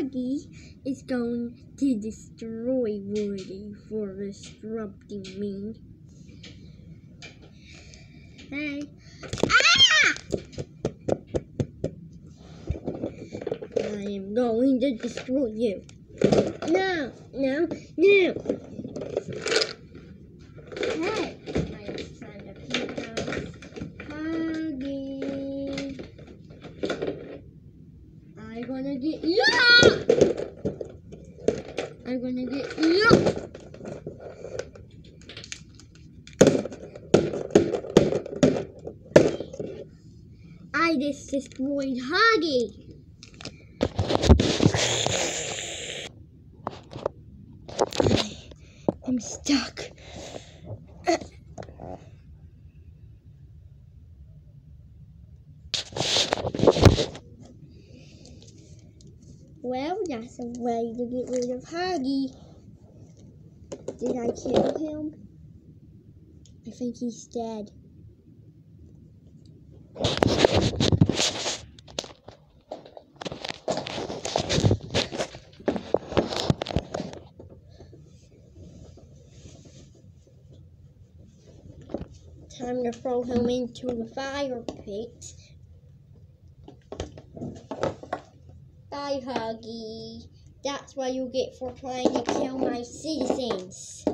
Huggy is going to destroy Woody for disrupting me. Hey. Ah! I am going to destroy you. No, no, no. Hey. I am trying to keep Huggy. I'm gonna get you. I'm gonna get you. I just destroyed Huggy. I'm stuck. Well, that's a way to get rid of Huggy. Did I kill him? I think he's dead. Time to throw him into the fire pit. Bye, Huggy. That's what you get for trying to kill my citizens.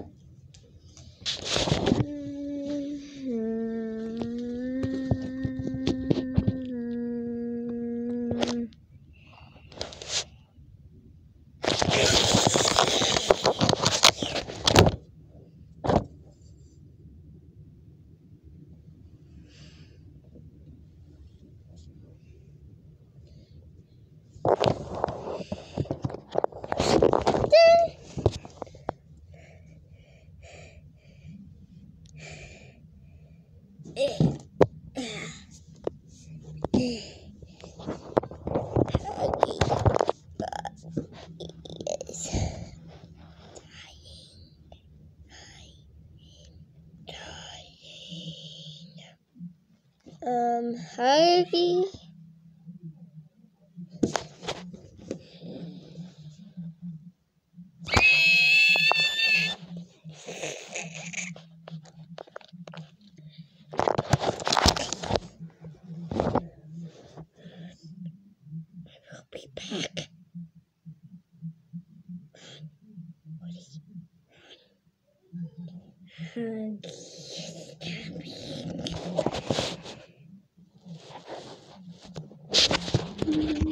Huggy. I'll be back. Huggy is coming.